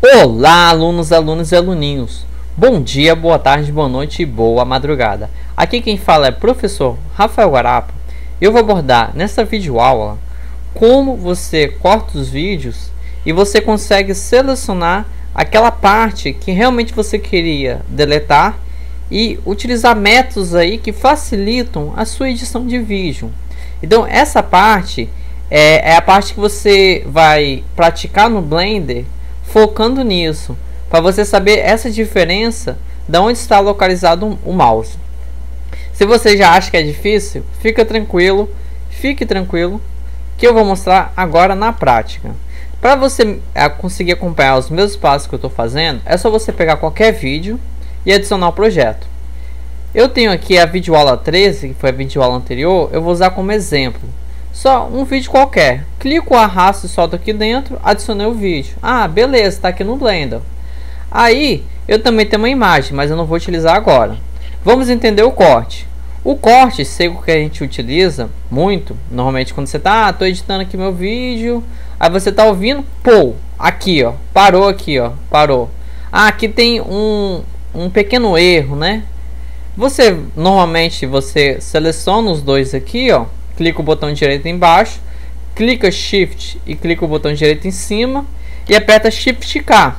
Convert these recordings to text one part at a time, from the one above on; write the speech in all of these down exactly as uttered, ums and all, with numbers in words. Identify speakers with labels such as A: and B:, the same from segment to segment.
A: Olá, alunos, alunos e aluninhos. Bom dia, boa tarde, boa noite e boa madrugada. Aqui quem fala é professor Rafael Guarapa. Eu vou abordar nessa videoaula como você corta os vídeos e você consegue selecionar aquela parte que realmente você queria deletar e utilizar métodos aí que facilitam a sua edição de vídeo. Então essa parte é, é a parte que você vai praticar no Blender, focando nisso, para você saber essa diferença de onde está localizado o mouse. Se você já acha que é difícil, fica tranquilo, fique tranquilo, que eu vou mostrar agora na prática. Para você conseguir acompanhar os meus passos que eu estou fazendo, é só você pegar qualquer vídeo e adicionar o projeto. Eu tenho aqui a videoaula treze, que foi a videoaula anterior, eu vou usar como exemplo. Só um vídeo qualquer. Clico, arrasto e solto aqui dentro, adicionei o vídeo. Ah, beleza, está aqui no Blender. Aí, eu também tenho uma imagem, mas eu não vou utilizar agora. Vamos entender o corte. O corte seco que a gente utiliza muito, normalmente quando você está, ah, tô editando aqui meu vídeo, aí você está ouvindo, pô, aqui ó, parou aqui ó, parou. Ah, aqui tem um, um pequeno erro, né? Você, normalmente, você seleciona os dois aqui ó, clica o botão direito embaixo, clica Shift e clica o botão direito em cima e aperta Shift K.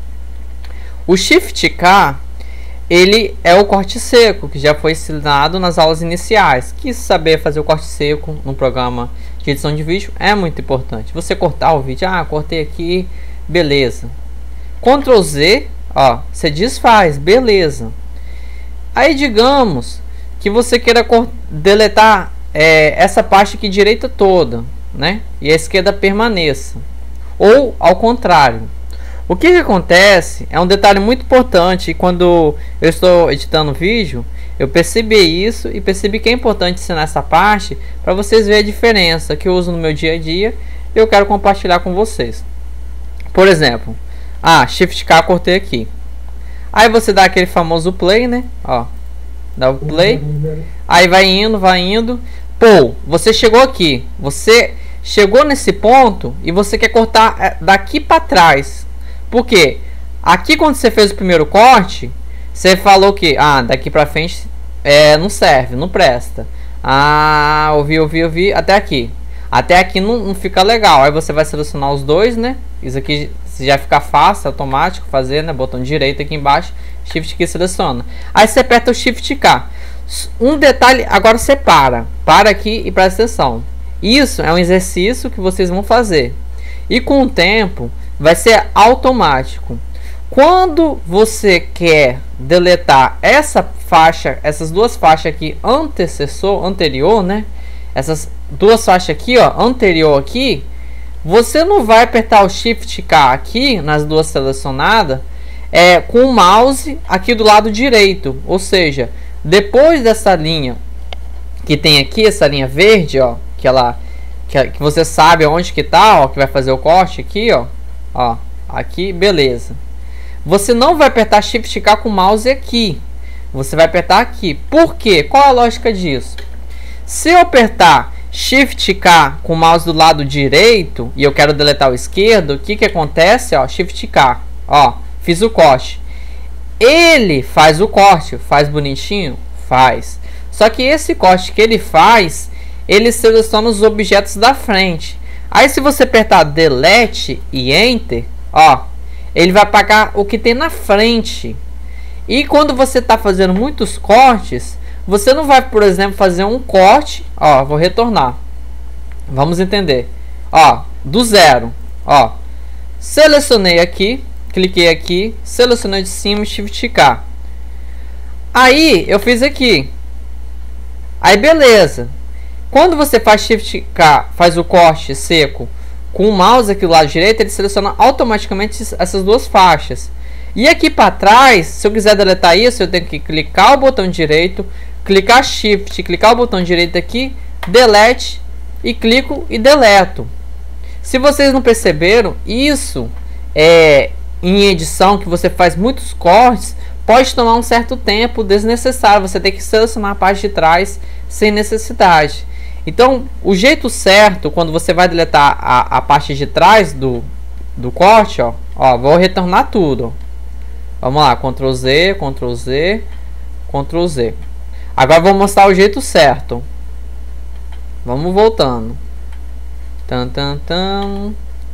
A: O Shift K, ele é o corte seco, que já foi ensinado nas aulas iniciais, que saber fazer o corte seco no programa de edição de vídeo é muito importante. Você cortar o vídeo, ah, cortei aqui, beleza. Ctrl Z, ó, você desfaz, beleza. Aí digamos que você queira deletar É, essa parte aqui direita toda, né? E a esquerda permaneça. Ou ao contrário. O que, que acontece é um detalhe muito importante. E quando eu estou editando vídeo, eu percebi isso e percebi que é importante ensinar essa parte para vocês verem a diferença que eu uso no meu dia a dia e eu quero compartilhar com vocês. Por exemplo, ah, Shift K, cortei aqui. Aí você dá aquele famoso play, né? Ó, dá o play. Aí vai indo, vai indo. Pô, você chegou aqui, você chegou nesse ponto e você quer cortar daqui para trás. Por quê? Aqui quando você fez o primeiro corte, você falou que ah, daqui para frente é, não serve, não presta. Ah, ouvi, ouvi, ouvi, até aqui. Até aqui não, não fica legal. Aí você vai selecionar os dois, né? Isso aqui já fica fácil, automático fazer, né? Botão direito aqui embaixo, Shift K seleciona. Aí você aperta o Shift K. Um detalhe, agora você para, para aqui e presta atenção. Isso é um exercício que vocês vão fazer e com o tempo vai ser automático. Quando você quer deletar essa faixa, essas duas faixas aqui antecessor, anterior, né? Essas duas faixas aqui, ó, anterior aqui, você não vai apertar o Shift K aqui nas duas selecionadas, é, com o mouse aqui do lado direito, ou seja, depois dessa linha que tem aqui, essa linha verde, ó, que ela que, que você sabe onde que tá, ó, que vai fazer o corte aqui, ó, ó, aqui, beleza. Você não vai apertar Shift K com o mouse aqui. Você vai apertar aqui. Por quê? Qual a lógica disso? Se eu apertar Shift K com o mouse do lado direito e eu quero deletar o esquerdo, o que que acontece, ó, Shift K, ó, fiz o corte. Ele faz o corte, faz bonitinho? Faz. Só que esse corte que ele faz, ele seleciona os objetos da frente. Aí se você apertar Delete e Enter, ó, ele vai apagar o que tem na frente. E quando você está fazendo muitos cortes, você não vai, por exemplo, fazer um corte, ó, vou retornar. Vamos entender. Ó, do zero, ó. Selecionei aqui. Cliquei aqui, selecionei de cima, Shift K. Aí eu fiz aqui. Aí beleza. Quando você faz Shift K, faz o corte seco com o mouse aqui do lado direito, ele seleciona automaticamente essas duas faixas. E aqui para trás, se eu quiser deletar isso, eu tenho que clicar o botão direito, clicar Shift, clicar o botão direito aqui, Delete e clico e deleto. Se vocês não perceberam, isso é em edição, que você faz muitos cortes, pode tomar um certo tempo desnecessário. Você tem que selecionar a parte de trás sem necessidade. Então, o jeito certo, quando você vai deletar a, a parte de trás do, do corte, ó, Ó, vou retornar tudo. Vamos lá, Ctrl Z, Ctrl Z, Ctrl Z. Agora vou mostrar o jeito certo. Vamos voltando. Tan, tan, tan.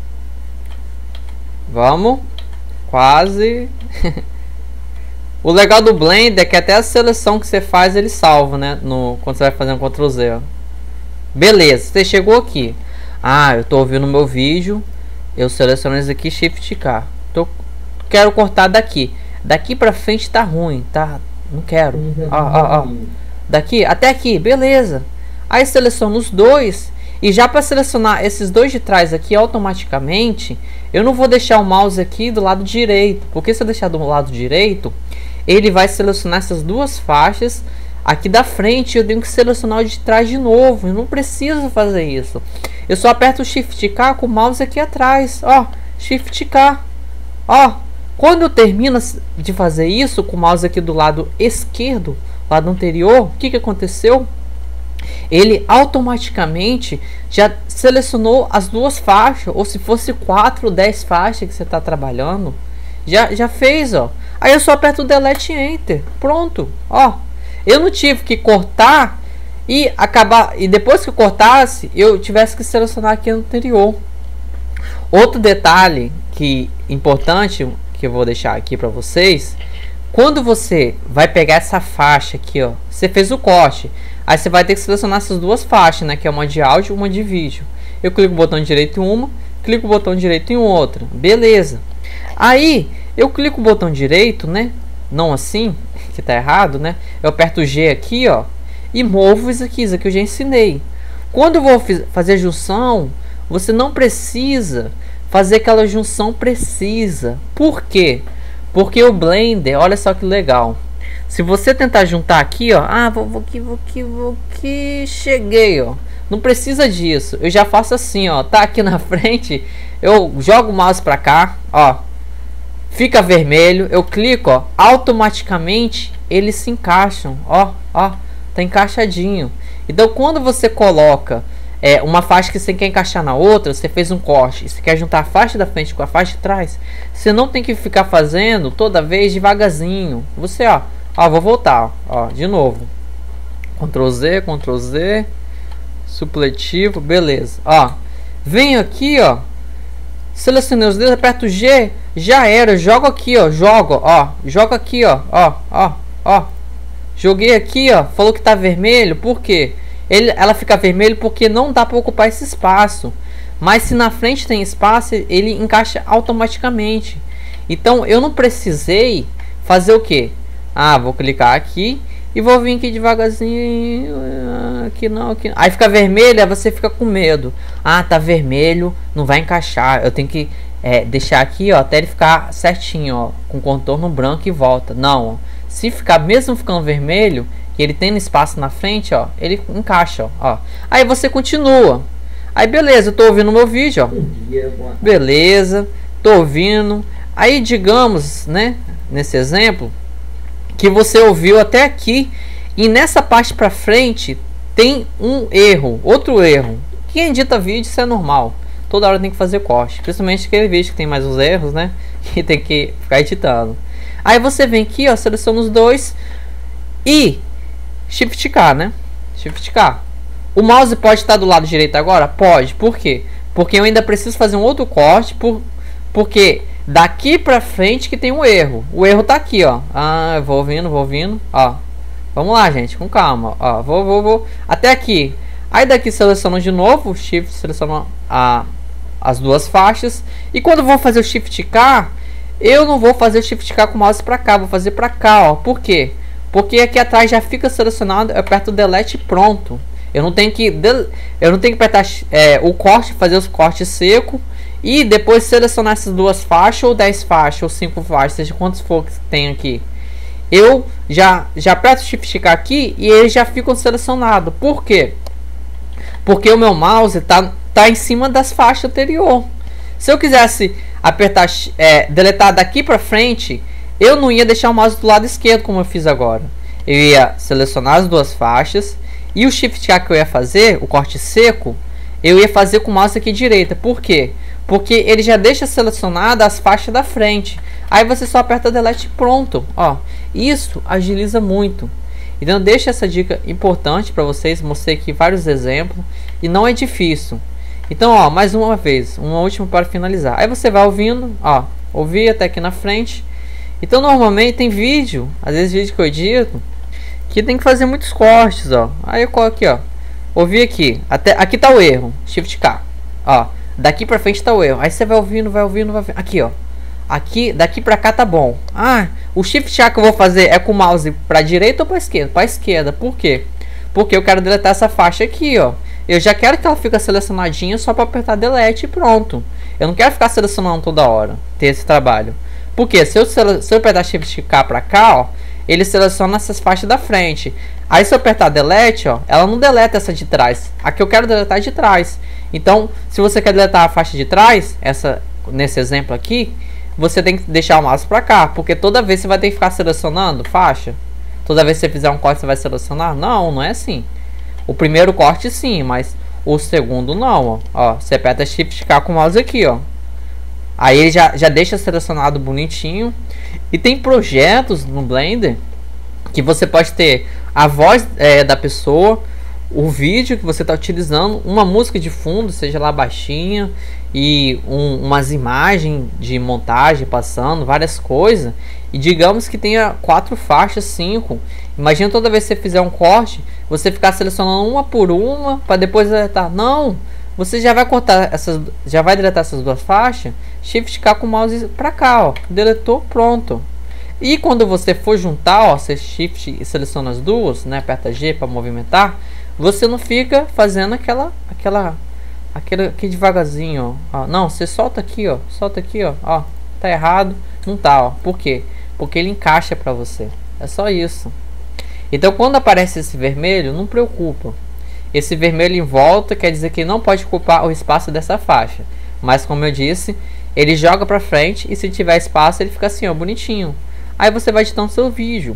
A: Vamos. Quase. O legal do Blender é que até a seleção que você faz ele salva, né? No, quando você vai fazendo Ctrl Z. Ó. Beleza, você chegou aqui. Ah, eu tô ouvindo meu vídeo. Eu seleciono isso aqui, Shift K. Tô, quero cortar daqui. Daqui pra frente tá ruim, tá? Não quero. Ó, ó, ó. Daqui até aqui, beleza. Aí seleciono os dois. E já para selecionar esses dois de trás aqui automaticamente, eu não vou deixar o mouse aqui do lado direito. Porque se eu deixar do lado direito, ele vai selecionar essas duas faixas aqui da frente. Eu tenho que selecionar o de trás de novo. Eu não preciso fazer isso. Eu só aperto o Shift K com o mouse aqui atrás. Ó, Shift K. Ó, quando eu termino de fazer isso com o mouse aqui do lado esquerdo, lado anterior, o que que aconteceu? Ele automaticamente já selecionou as duas faixas, ou se fosse quatro ou dez faixas que você está trabalhando, já, já fez, ó. Aí eu só aperto o Delete Enter, pronto, ó. Eu não tive que cortar e acabar, e depois que eu cortasse, eu tivesse que selecionar aqui anterior. Outro detalhe que importante que eu vou deixar aqui para vocês, quando você vai pegar essa faixa aqui, ó, você fez o corte. Aí você vai ter que selecionar essas duas faixas, né? Que é uma de áudio e uma de vídeo. Eu clico o botão direito em uma, clico o botão direito em outra. Beleza. Aí, eu clico o botão direito, né? Não assim, que tá errado, né? Eu aperto o G aqui, ó. E movo isso aqui, isso aqui eu já ensinei. Quando eu vou fazer junção, você não precisa fazer aquela junção precisa. Por quê? Porque o Blender, olha só que legal. Se você tentar juntar aqui, ó, ah, vou, vou aqui, vou aqui, vou aqui, cheguei, ó. Não precisa disso. Eu já faço assim, ó, tá aqui na frente, eu jogo o mouse pra cá, ó. Fica vermelho, eu clico, ó, automaticamente eles se encaixam, ó, ó, tá encaixadinho. Então, quando você coloca é, uma faixa que você quer encaixar na outra, você fez um corte, você quer juntar a faixa da frente com a faixa de trás, você não tem que ficar fazendo toda vez devagarzinho. Você, ó, ó, vou voltar, ó, de novo. Ctrl Z, Ctrl Z, supletivo, beleza. Ó, venho aqui, ó, selecionei os dedos, aperto G, já era, jogo aqui, ó, jogo, ó, jogo aqui, ó, ó, ó, ó. Joguei aqui, ó, falou que tá vermelho, por quê? Ele, ela fica vermelho porque não dá para ocupar esse espaço. Mas se na frente tem espaço, ele encaixa automaticamente. Então eu não precisei fazer o que? Ah, vou clicar aqui e vou vir aqui devagarzinho. Aqui não, aqui não. Aí fica vermelho, aí você fica com medo. Ah, tá vermelho, não vai encaixar. Eu tenho que é, deixar aqui, ó, até ele ficar certinho, ó, com contorno branco e volta. Não, ó. Se ficar mesmo ficando vermelho, que ele tem espaço na frente, ó, ele encaixa, ó, ó. Aí você continua. Aí beleza, eu tô ouvindo meu vídeo, ó. Beleza, tô ouvindo. Aí digamos, né, nesse exemplo, que você ouviu até aqui e nessa parte pra frente tem um erro, outro erro. Quem edita vídeo, isso é normal. Toda hora tem que fazer corte, principalmente aquele vídeo que tem mais os erros, né, que tem que ficar editando. Aí você vem aqui, ó, seleciona os dois e Shift K, né? Shift K. O mouse pode estar do lado direito agora? Pode. Por quê? Porque eu ainda preciso fazer um outro corte, por, porque daqui pra frente que tem um erro. O erro tá aqui, ó. Ah, eu vou vindo, vou vindo, ó. Vamos lá, gente, com calma, ó. Vou, vou, vou. Até aqui. Aí daqui seleciono de novo, Shift, seleciono a, as duas faixas. E quando eu vou fazer o Shift K, eu não vou fazer o Shift K com o mouse pra cá, vou fazer pra cá, ó. Por quê? Porque aqui atrás já fica selecionado, eu aperto o Delete e pronto. Eu não tenho que, eu não tenho que apertar é, o corte, fazer os cortes seco e depois selecionar essas duas faixas, ou dez faixas, ou cinco faixas, seja quantos for que tem aqui. Eu já, já aperto o Shift K aqui e eles já ficam selecionados. Por quê? Porque o meu mouse tá, tá em cima das faixas anterior. Se eu quisesse apertar, é, deletar daqui pra frente, eu não ia deixar o mouse do lado esquerdo como eu fiz agora. Eu ia selecionar as duas faixas e o Shift K que eu ia fazer, o corte seco, eu ia fazer com o mouse aqui direita. Por quê? porque ele já deixa selecionada as faixas da frente. Aí você só aperta Delete e pronto, ó. Isso agiliza muito. Então deixa essa dica importante para vocês, mostrei aqui vários exemplos e não é difícil. Então, ó, mais uma vez, uma última para finalizar. Aí você vai ouvindo, ó, ouvir até aqui na frente. Então normalmente tem vídeo, às vezes vídeo que eu edito, que tem que fazer muitos cortes, ó. Aí eu coloco aqui, ó, ouvir aqui, até aqui tá o erro, Shift K, ó, daqui pra frente tá o erro. Aí você vai ouvindo, vai ouvindo, vai ouvindo. Aqui, ó, aqui, daqui pra cá tá bom. Ah, o Shift K que eu vou fazer é com o mouse pra direita ou pra esquerda? Pra esquerda, por quê? Porque eu quero deletar essa faixa aqui, ó. Eu já quero que ela fique selecionadinha só para apertar Delete e pronto. Eu não quero ficar selecionando toda hora, ter esse trabalho. Porque se eu, se eu apertar Shift K para cá, ó, ele seleciona essas faixas da frente. Aí se eu apertar Delete, ó, ela não deleta essa de trás. Aqui eu quero deletar de trás. Então, se você quer deletar a faixa de trás, essa, nesse exemplo aqui, você tem que deixar o mouse para cá. Porque toda vez você vai ter que ficar selecionando faixa. Toda vez que você fizer um corte, você vai selecionar? Não, não é assim. O primeiro corte sim, mas o segundo não, ó. Ó, você aperta Shift K com o mouse aqui, ó. Aí ele já, já deixa selecionado bonitinho. E tem projetos no Blender que você pode ter a voz é, da pessoa, o vídeo que você está utilizando, uma música de fundo, seja lá baixinha, e um, umas imagens de montagem passando, várias coisas. E digamos que tenha quatro faixas, cinco. Imagina toda vez que você fizer um corte, você ficar selecionando uma por uma para depois deletar. Não, você já vai cortar essas, já vai deletar essas duas faixas. Shift K com o mouse para cá, ó, deletou, pronto. E quando você for juntar, ó, você Shift e seleciona as duas, né? Aperta G para movimentar. Você não fica fazendo aquela, aquela, aquele, aquele devagarzinho, ó. Não, você solta aqui, ó, solta aqui, ó, ó, tá errado, não tá, ó. Por quê? Porque ele encaixa para você. É só isso. Então quando aparece esse vermelho, não preocupa. Esse vermelho em volta quer dizer que não pode ocupar o espaço dessa faixa. Mas como eu disse, ele joga para frente e se tiver espaço ele fica assim, ó, bonitinho. Aí você vai editando seu vídeo.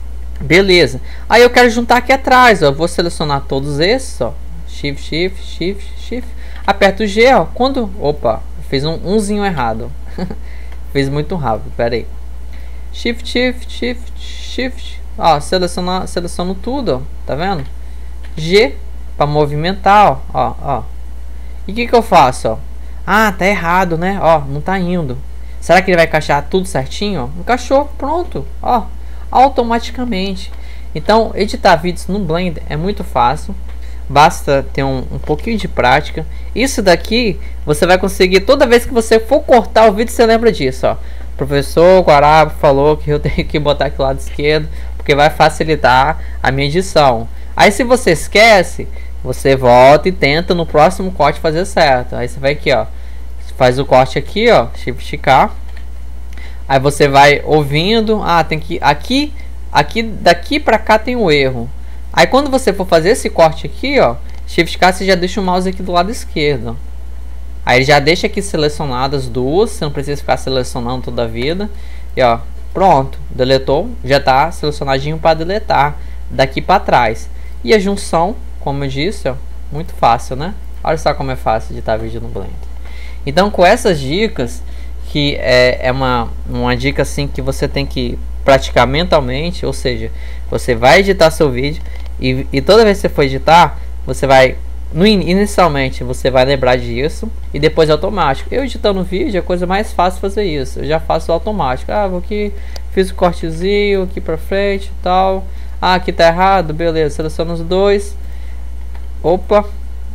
A: Beleza. Aí eu quero juntar aqui atrás, ó. Vou selecionar todos esses, ó. Shift, Shift, Shift, Shift. Aperto o G, ó. Quando... Opa, fez um umzinho errado. Fez muito rápido, pera aí. Shift, Shift, Shift, Shift. Ó, seleciona, seleciono tudo, ó. Tá vendo? G para movimentar, ó. Ó, ó. E o que que eu faço, ó? Ah, tá errado, né? Ó, não tá indo. Será que ele vai encaixar tudo certinho? Ó? Encaixou, pronto, ó, automaticamente. Então, editar vídeos no Blender é muito fácil. Basta ter um, um pouquinho de prática. Isso daqui você vai conseguir toda vez que você for cortar o vídeo. Você lembra disso, ó. O professor Guarabo falou que eu tenho que botar aqui do lado esquerdo, porque vai facilitar a minha edição. Aí se você esquece, você volta e tenta no próximo corte fazer certo. Aí você vai aqui, ó, faz o corte aqui, ó, Shift K. Aí você vai ouvindo, ah, tem que aqui, aqui daqui para cá tem um erro. Aí quando você for fazer esse corte aqui, ó, Shift K, você já deixa o mouse aqui do lado esquerdo. Aí ele já deixa aqui selecionadas as duas, você não precisa ficar selecionando toda a vida. E ó, pronto, deletou, já tá selecionadinho para deletar daqui para trás. E a junção, como eu disse, ó, muito fácil, né? Olha só como é fácil editar vídeo no Blender. Então, com essas dicas, que é, é uma, uma dica assim que você tem que praticar mentalmente, ou seja, você vai editar seu vídeo e, e toda vez que você for editar, você vai, no, inicialmente, você vai lembrar disso e depois é automático. Eu editando o vídeo é a coisa mais fácil fazer isso, eu já faço automático. Ah, vou aqui, fiz o cortezinho aqui pra frente e tal. Ah, aqui tá errado, beleza, seleciono os dois. Opa,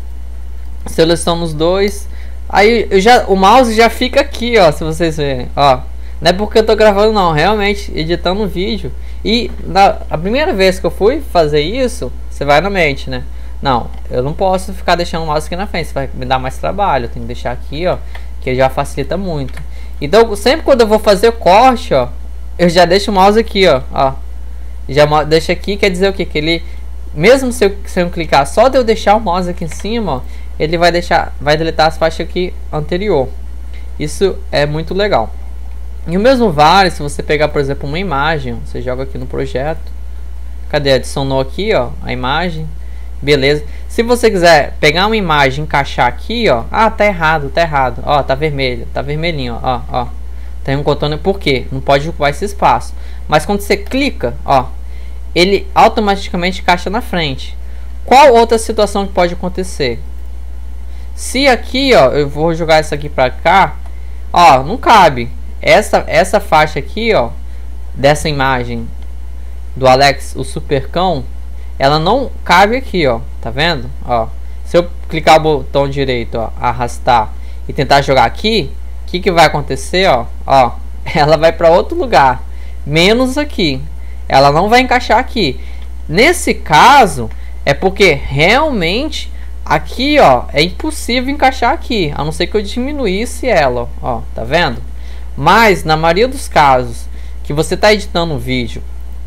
A: seleciono os dois. Aí eu já, o mouse já fica aqui, ó, se vocês verem, ó. Não é porque eu tô gravando não, realmente editando o vídeo. E na a primeira vez que eu fui fazer isso, você vai na mente, né? Não, eu não posso ficar deixando o mouse aqui na frente, isso vai me dar mais trabalho. Eu tenho que deixar aqui, ó, que já facilita muito. Então, sempre quando eu vou fazer corte, ó, eu já deixo o mouse aqui, ó, ó. Já deixa aqui, quer dizer o que? Que ele, mesmo se eu, se eu clicar só de eu deixar o mouse aqui em cima, ó, ele vai deixar, vai deletar as faixas aqui anterior. Isso é muito legal. E o mesmo vale se você pegar, por exemplo, uma imagem, você joga aqui no projeto. Cadê? Adicionou aqui, ó, a imagem. Beleza? Se você quiser pegar uma imagem e encaixar aqui, ó. Ah, tá errado, tá errado. Ó, tá vermelho, tá vermelhinho, ó, ó. Tá encontrando por quê? Não pode ocupar esse espaço. Mas quando você clica, ó, ele automaticamente encaixa na frente. Qual outra situação que pode acontecer? Se aqui, ó, eu vou jogar isso aqui pra cá, ó, não cabe. Essa, essa faixa aqui, ó, dessa imagem do Alex, o Supercão, ela não cabe aqui, ó, tá vendo? Ó, se eu clicar o botão direito, ó, arrastar e tentar jogar aqui, o que que vai acontecer, ó? Ó, ela vai para outro lugar, menos aqui. Ela não vai encaixar aqui. Nesse caso, é porque realmente aqui, ó, é impossível encaixar aqui, a não ser que eu diminuísse ela, ó, tá vendo? Mas na maioria dos casos que você está editando um vídeo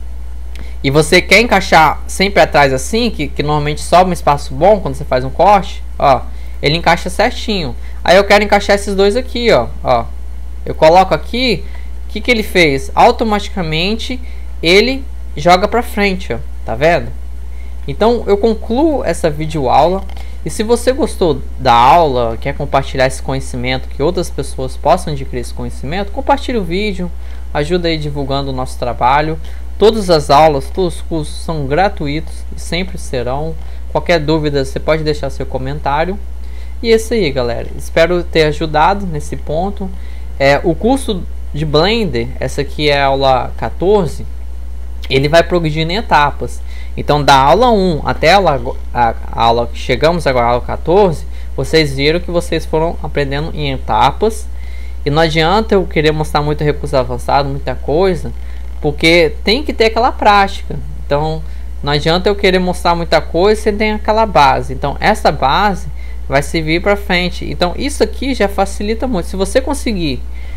A: e você quer encaixar sempre atrás assim, que, que normalmente sobra um espaço bom quando você faz um corte, ó, ele encaixa certinho. Aí eu quero encaixar esses dois aqui, ó, ó. Eu coloco aqui, o que que ele fez? Automaticamente ele joga pra frente, ó, tá vendo? Então eu concluo essa videoaula. E se você gostou da aula, quer compartilhar esse conhecimento, que outras pessoas possam adquirir esse conhecimento, compartilhe o vídeo, ajuda aí divulgando o nosso trabalho. Todas as aulas, todos os cursos são gratuitos e sempre serão. Qualquer dúvida você pode deixar seu comentário. E é isso aí, galera. Espero ter ajudado nesse ponto. É, o curso de Blender, essa aqui é a aula quatorze, ele vai progredindo em etapas. Então da aula um até a aula, a, a aula que chegamos agora, a aula quatorze, vocês viram que vocês foram aprendendo em etapas. E não adianta eu querer mostrar muito recurso avançado, muita coisa, porque tem que ter aquela prática. Então não adianta eu querer mostrar muita coisa sem ter aquela base. Então essa base vai servir para frente. Então isso aqui já facilita muito. Se você conseguir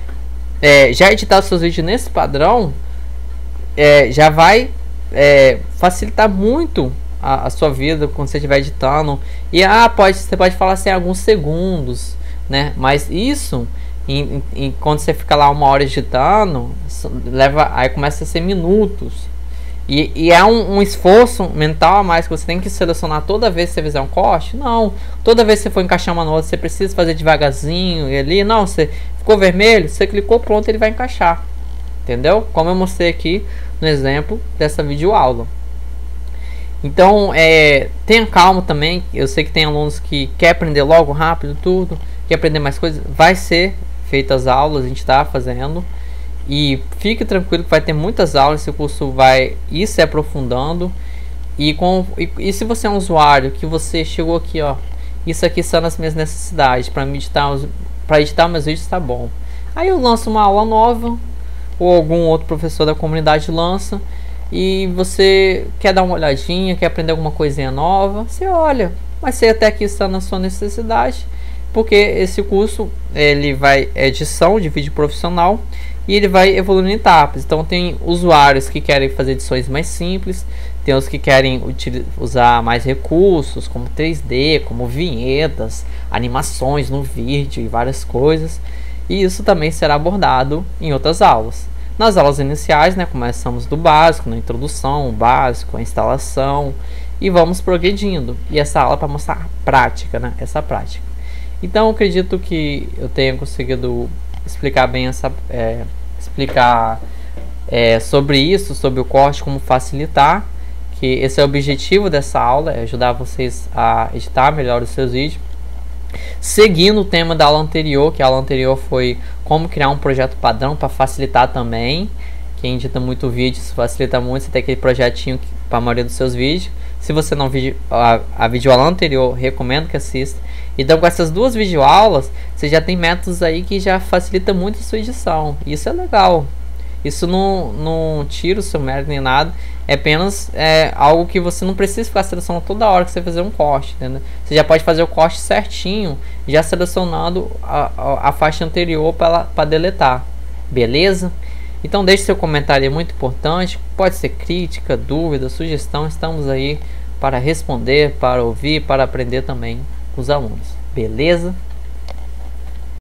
A: é, já editar os seus vídeos nesse padrão, é, já vai é, facilitar muito a, a sua vida quando você estiver editando. E ah, pode, você pode falar assim alguns segundos, né? Mas isso em, em, quando você fica lá uma hora editando, leva, aí começa a ser minutos. E, e é um, um esforço mental a mais que você tem que selecionar toda vez que você fizer um corte. Não, toda vez que você for encaixar uma nota, você precisa fazer devagarzinho e ali. Não, você ficou vermelho, você clicou, pronto, ele vai encaixar. Entendeu? Como eu mostrei aqui no exemplo dessa videoaula. Então, é, tenha calma também. Eu sei que tem alunos que quer aprender logo, rápido, tudo, quer aprender mais coisas. Vai ser feitas aulas, a gente está fazendo. E fique tranquilo que vai ter muitas aulas, esse curso vai ir se aprofundando. E, com, e, e se você é um usuário que você chegou aqui, ó, isso aqui são as minhas necessidades, para editar, para editar meus vídeos tá bom. Aí eu lanço uma aula nova, ou algum outro professor da comunidade lança, e você quer dar uma olhadinha, quer aprender alguma coisinha nova, você olha. Mas se até aqui está na sua necessidade, porque esse curso ele vai é edição de vídeo profissional e ele vai evoluindo em etapas. Então tem usuários que querem fazer edições mais simples, tem os que querem usar mais recursos como três D, como vinhetas, animações no vídeo e várias coisas. E isso também será abordado em outras aulas. Nas aulas iniciais, né, começamos do básico, na introdução, o básico, a instalação, e vamos progredindo. E essa aula é para mostrar a prática, né, essa prática. Então, eu acredito que eu tenha conseguido explicar bem essa, é, explicar é, sobre isso, sobre o corte, como facilitar, que esse é o objetivo dessa aula, é ajudar vocês a editar melhor os seus vídeos. Seguindo o tema da aula anterior, que a aula anterior foi como criar um projeto padrão para facilitar também. Quem edita muito vídeo, isso facilita muito, você tem aquele projetinho para a maioria dos seus vídeos. Se você não viu a, a videoaula anterior, recomendo que assista. Então com essas duas videoaulas, você já tem métodos aí que já facilita muito a sua edição. Isso é legal. Isso não, não tira o seu mérito nem nada. É apenas é, algo que você não precisa ficar selecionando toda hora que você fazer um corte, entendeu? Você já pode fazer o corte certinho, já selecionando a, a, a faixa anterior para deletar. Beleza? Então deixe seu comentário, é muito importante. Pode ser crítica, dúvida, sugestão. Estamos aí para responder, para ouvir, para aprender também com os alunos. Beleza?